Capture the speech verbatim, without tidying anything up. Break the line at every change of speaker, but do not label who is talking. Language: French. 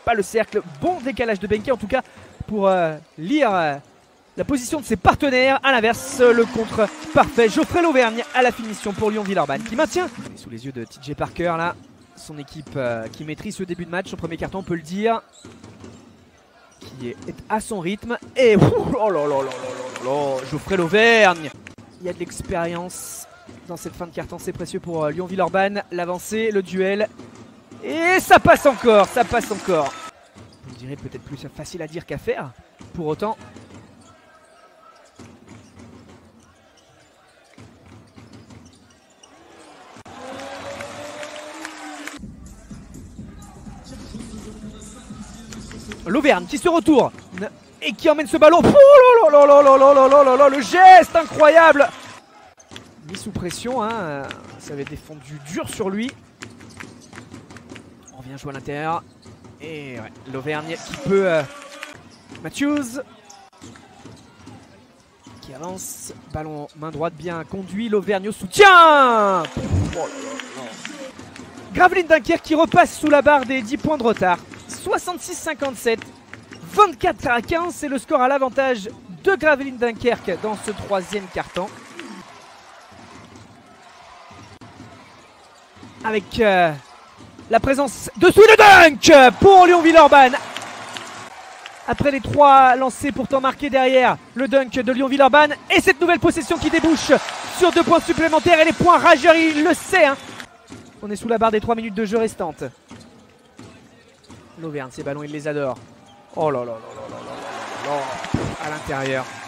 pas le cercle. Bon décalage de Benke en tout cas pour euh, lire euh, la position de ses partenaires. A l'inverse, le contre parfait. Geoffrey Lauvergne à la finition pour Lyon-Villeurbanne qui maintient. Sous les yeux de T J Parker là. Son équipe euh, qui maîtrise ce début de match. Son premier carton on peut le dire. Qui est à son rythme. Et oh là là là là là là, Geoffrey Lauvergne. Il y a de l'expérience dans cette fin de carton. C'est précieux pour euh, Lyon-Villeurbanne. L'avancée, le duel. Et ça passe encore, ça passe encore. Vous direz peut-être plus facile à dire qu'à faire. Pour autant. Lauvergne qui se retourne et qui emmène ce ballon. Oh là là là là là là là là là, le geste incroyable. Mis sous pression, hein. Ça avait défendu dur sur lui. On revient jouer à l'intérieur. Et ouais, Lauvergne qui peut... Euh, Matthews qui avance. Ballon main droite bien conduit. Lauvergne au soutien. Oh là là. Gravelines Dunkerque qui repasse sous la barre des dix points de retard. soixante-six cinquante-sept, vingt-quatre à quinze, c'est le score à l'avantage de Gravelines Dunkerque dans ce troisième quart-temps. Avec euh, la présence de le dunk pour Lyon-Villeurbanne. Après les trois lancés pourtant marqués derrière, le dunk de Lyon-Villeurbanne et cette nouvelle possession qui débouche sur deux points supplémentaires et les points rageurs, il le sait. Hein. On est sous la barre des trois minutes de jeu restantes. Lauvergne, ces ballons, il les adore. Oh là là là là là là là là là. À l'intérieur.